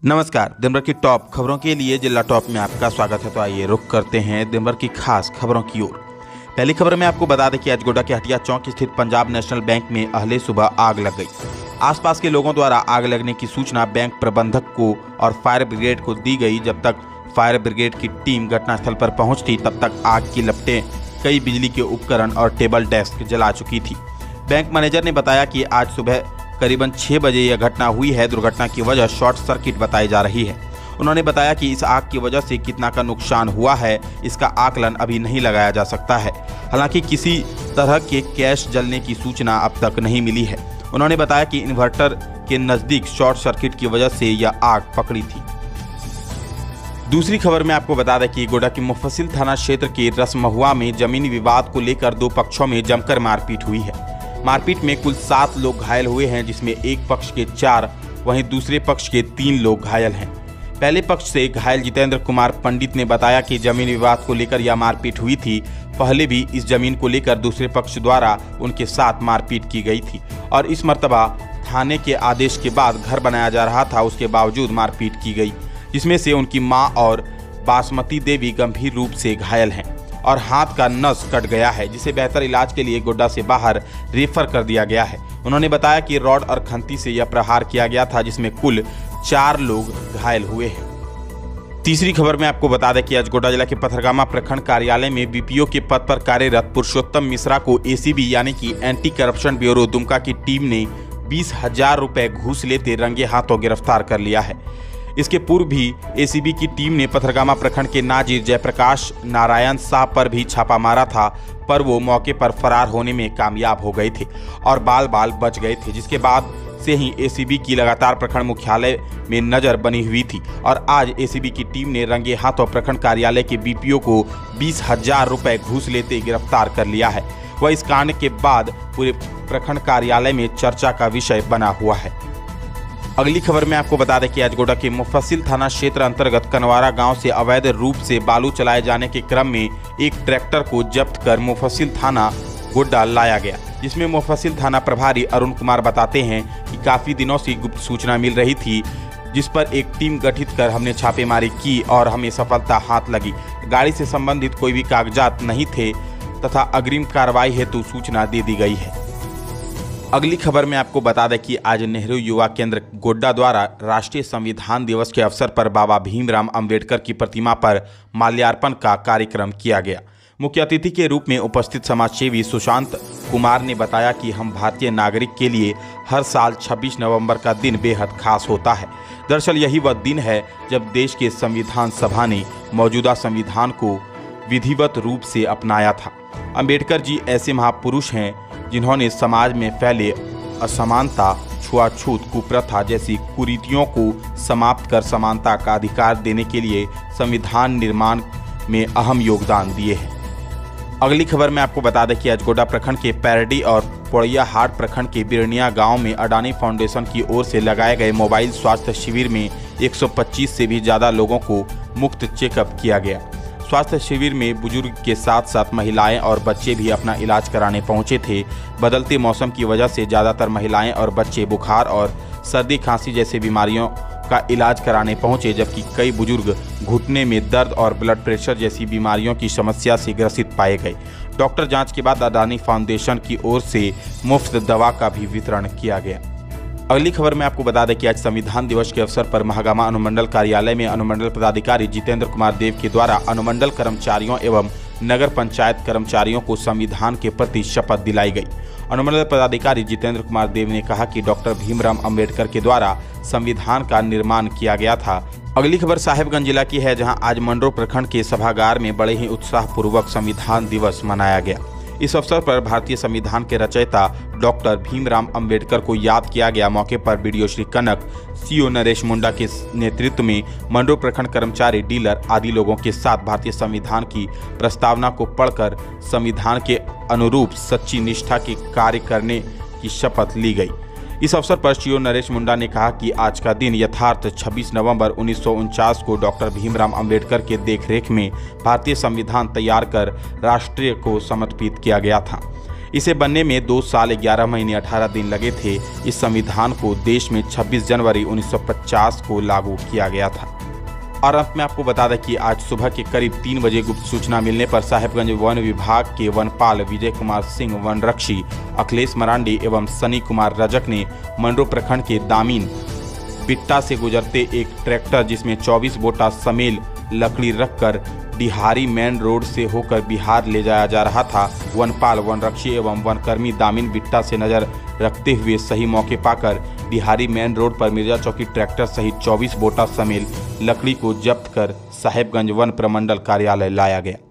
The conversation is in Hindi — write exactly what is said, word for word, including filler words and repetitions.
नमस्कार। दिन भर की टॉप खबरों के लिए जिला टॉप में आपका स्वागत है। तो आइए रुख करते हैं दिन भर की खास खबरों की ओर। पहली खबर में आपको बता दें कि आज गोड्डा के हटिया चौक स्थित पंजाब नेशनल बैंक में अहले सुबह आग लग गई। आसपास के लोगों द्वारा आग लगने की सूचना बैंक प्रबंधक को और फायर ब्रिगेड को दी गई। जब तक फायर ब्रिगेड की टीम घटनास्थल पर पहुंचती तब तक आग की लपटें कई बिजली के उपकरण और टेबल डेस्क जला चुकी थी। बैंक मैनेजर ने बताया कि आज सुबह करीबन छह बजे यह घटना हुई है। दुर्घटना की वजह शॉर्ट सर्किट बताई जा रही है। उन्होंने बताया कि इस आग की वजह से कितना का नुकसान हुआ है इसका आकलन अभी नहीं लगाया जा सकता है। हालांकि किसी तरह के कैश जलने की सूचना अब तक नहीं मिली है। उन्होंने बताया कि इन्वर्टर के नज़दीक शॉर्ट सर्किट की वजह से यह आग पकड़ी थी। दूसरी खबर में आपको बता दें कि गोड्डा के मुफस्सिल थाना क्षेत्र के रसमहुआ में जमीनी विवाद को लेकर दो पक्षों में जमकर मारपीट हुई है। मारपीट में कुल सात लोग घायल हुए हैं, जिसमें एक पक्ष के चार वहीं दूसरे पक्ष के तीन लोग घायल हैं। पहले पक्ष से घायल जितेंद्र कुमार पंडित ने बताया कि जमीन विवाद को लेकर यह मारपीट हुई थी। पहले भी इस जमीन को लेकर दूसरे पक्ष द्वारा उनके साथ मारपीट की गई थी और इस मर्तबा थाने के आदेश के बाद घर बनाया जा रहा था, उसके बावजूद मारपीट की गई, जिसमें से उनकी मां और बासमती देवी गंभीर रूप से घायल हैं और हाथ का नस कट गया है, जिसे बेहतर इलाज के लिए गोड्डा से बाहर रेफर कर दिया गया है। उन्होंने बताया कि रॉड और खंती से यह प्रहार किया गया था, जिसमें कुल चार लोग घायल हुए हैं। तीसरी खबर में आपको बता दें कि आज गोड्डा जिला के पथरगामा प्रखंड कार्यालय में बीपीओ के पद पर कार्यरत पुरुषोत्तम मिश्रा को एसीबी यानी कि एंटी करप्शन ब्यूरो दुमका की टीम ने बीस हजार रुपए घूस लेते रंगे हाथों गिरफ्तार कर लिया है। इसके पूर्व भी एसीबी की टीम ने पथरगामा प्रखंड के नाजिर जयप्रकाश नारायण शाह पर भी छापा मारा था, पर वो मौके पर फरार होने में कामयाब हो गए थे और बाल बाल बच गए थे। जिसके बाद से ही एसीबी की लगातार प्रखंड मुख्यालय में नजर बनी हुई थी और आज एसीबी की टीम ने रंगे हाथों प्रखंड कार्यालय के बीपीओ को बीस हजार रुपए घूस लेते गिरफ्तार कर लिया है। वह इस कांड के बाद पूरे प्रखंड कार्यालय में चर्चा का विषय बना हुआ है। अगली खबर में आपको बता दें कि आज गोड्डा के मुफस्सिल थाना क्षेत्र अंतर्गत कनवारा गांव से अवैध रूप से बालू चलाए जाने के क्रम में एक ट्रैक्टर को जब्त कर मुफस्सिल थाना गोड्डा लाया गया, जिसमें मुफस्सिल थाना प्रभारी अरुण कुमार बताते हैं कि काफी दिनों से गुप्त सूचना मिल रही थी, जिस पर एक टीम गठित कर हमने छापेमारी की और हमें सफलता हाथ लगी। गाड़ी से संबंधित कोई भी कागजात नहीं थे तथा अग्रिम कार्रवाई हेतु सूचना दे दी गई है। अगली खबर में आपको बता दें कि आज नेहरू युवा केंद्र गोड्डा द्वारा राष्ट्रीय संविधान दिवस के अवसर पर बाबा भीमराव अंबेडकर की प्रतिमा पर माल्यार्पण का कार्यक्रम किया गया। मुख्य अतिथि के रूप में उपस्थित समाजसेवी सुशांत कुमार ने बताया कि हम भारतीय नागरिक के लिए हर साल छब्बीस नवंबर का दिन बेहद खास होता है। दरअसल यही वह दिन है जब देश के संविधान सभा ने मौजूदा संविधान को विधिवत रूप से अपनाया था। अंबेडकर जी ऐसे महापुरुष हैं जिन्होंने समाज में फैले असमानता, छुआछूत, कुप्रथा जैसी कुरीतियों को समाप्त कर समानता का अधिकार देने के लिए संविधान निर्माण में अहम योगदान दिए हैं। अगली खबर में आपको बता दें कि आज गोड्डा प्रखंड के पैरडी और पोड़ैया हाट प्रखंड के बिरनिया गांव में अडानी फाउंडेशन की ओर से लगाए गए मोबाइल स्वास्थ्य शिविर में एक सौ पच्चीस से भी ज़्यादा लोगों को मुफ्त चेकअप किया गया। स्वास्थ्य शिविर में बुजुर्ग के साथ साथ महिलाएं और बच्चे भी अपना इलाज कराने पहुंचे थे। बदलते मौसम की वजह से ज़्यादातर महिलाएं और बच्चे बुखार और सर्दी खांसी जैसे बीमारियों का इलाज कराने पहुंचे, जबकि कई बुजुर्ग घुटने में दर्द और ब्लड प्रेशर जैसी बीमारियों की समस्या से ग्रसित पाए गए। डॉक्टर जांच के बाद अडानी फाउंडेशन की ओर से मुफ्त दवा का भी वितरण किया गया। अगली खबर में आपको बता दें कि आज संविधान दिवस के अवसर पर महागामा अनुमंडल कार्यालय में अनुमंडल पदाधिकारी जितेंद्र कुमार देव के द्वारा अनुमंडल कर्मचारियों एवं नगर पंचायत कर्मचारियों को संविधान के प्रति शपथ दिलाई गई। अनुमंडल पदाधिकारी जितेंद्र कुमार देव ने कहा कि डॉक्टर भीमराव अंबेडकर के द्वारा संविधान का निर्माण किया गया था। अगली खबर साहेबगंज जिला की है, जहां आज मंडरो प्रखंड के सभागार में बड़े ही उत्साहपूर्वक संविधान दिवस मनाया गया। इस अवसर पर भारतीय संविधान के रचयिता डॉक्टर भीमराव अंबेडकर को याद किया गया। मौके पर बीडीओ श्री कनक, सीओ नरेश मुंडा के नेतृत्व में मंडरो प्रखंड कर्मचारी, डीलर आदि लोगों के साथ भारतीय संविधान की प्रस्तावना को पढ़कर संविधान के अनुरूप सच्ची निष्ठा के कार्य करने की शपथ ली गई। इस अवसर पर सीओ नरेश मुंडा ने कहा कि आज का दिन यथार्थ छब्बीस नवंबर उन्नीस सौ उनचास को डॉक्टर भीमराव अंबेडकर के देखरेख में भारतीय संविधान तैयार कर राष्ट्र को समर्पित किया गया था। इसे बनने में दो साल ग्यारह महीने अठारह दिन लगे थे। इस संविधान को देश में छब्बीस जनवरी उन्नीस सौ पचास को लागू किया गया था। और अंत में आपको बता दें कि आज सुबह के करीब तीन बजे गुप्त सूचना मिलने पर साहेबगंज वन विभाग के वनपाल विजय कुमार सिंह, वनरक्षी अखिलेश मरांडी एवं सनी कुमार रजक ने मंडरो प्रखंड के दामिन बिट्टा से गुजरते एक ट्रैक्टर जिसमें चौबीस बोटा समेल लकड़ी रखकर डिहारी मेन रोड से होकर बिहार ले जाया जा रहा था। वनपाल, वनरक्षी एवं वनकर्मी दामिन बिट्टा से नजर रखते हुए सही मौके पाकर बिहारी मेन रोड पर मिर्जा चौकी ट्रैक्टर सहित चौबीस बोटा समेल लकड़ी को जब्त कर साहेबगंज वन प्रमंडल कार्यालय लाया गया।